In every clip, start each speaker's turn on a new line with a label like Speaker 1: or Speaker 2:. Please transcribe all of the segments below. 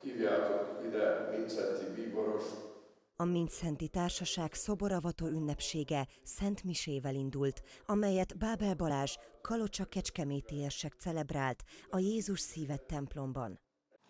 Speaker 1: Hívjátok ide Mindszenty bíborost.
Speaker 2: A Mindszenty Társaság szoboravató ünnepsége Szent Misével indult, amelyet Bábel Balázs kalocsa-kecskeméti érsek celebrált a Jézus Szíve templomban.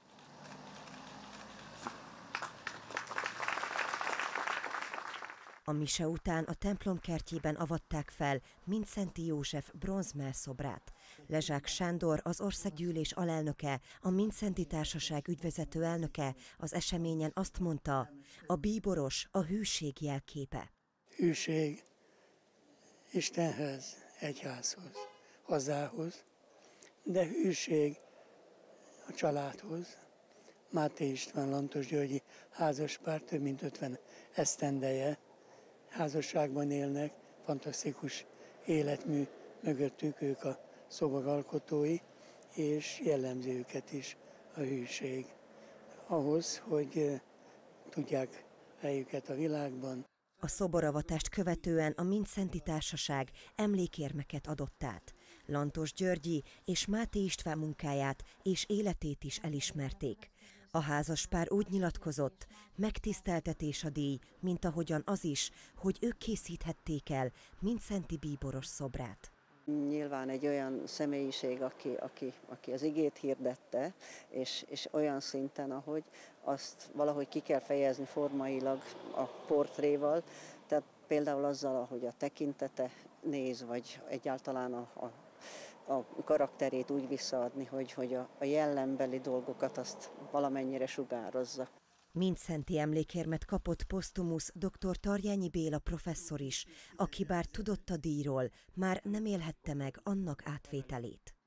Speaker 2: A mise után a templom kertjében avatták fel Mindszenty József bronzmellszobrát. Lezsák Sándor, az országgyűlés alelnöke, a Mindszenty Társaság ügyvezető elnöke az eseményen azt mondta, a bíboros a hűség jelképe.
Speaker 3: Hűség Istenhez, egyházhoz, hazához, de hűség a családhoz. Máté István Lantos-Györgyi házaspár több mint 50 esztendeje házasságban élnek, fantasztikus életmű mögöttük, ők a szoboralkotói, és jellemzi őket is a hűség. Ahhoz, hogy tudják helyüket a világban.
Speaker 2: A szoboravatást követően a Mindszenty Társaság emlékérmeket adott át. Lantos Györgyi és Máté István munkáját és életét is elismerték. A házaspár úgy nyilatkozott, megtiszteltetés a díj, mint ahogyan az is, hogy ők készíthették el Mindszenty bíboros szobrát.
Speaker 4: Nyilván egy olyan személyiség, aki az igét hirdette, és olyan szinten, ahogy azt valahogy ki kell fejezni formailag a portréval, tehát például azzal, ahogy a tekintete néz, vagy egyáltalán a karakterét úgy visszaadni, hogy a jellembeli dolgokat azt valamennyire sugározza.
Speaker 2: Mindszenty emlékérmet kapott posztumusz dr. Tarjányi Béla professzor is, aki bár tudott a díjról, már nem élhette meg annak átvételét.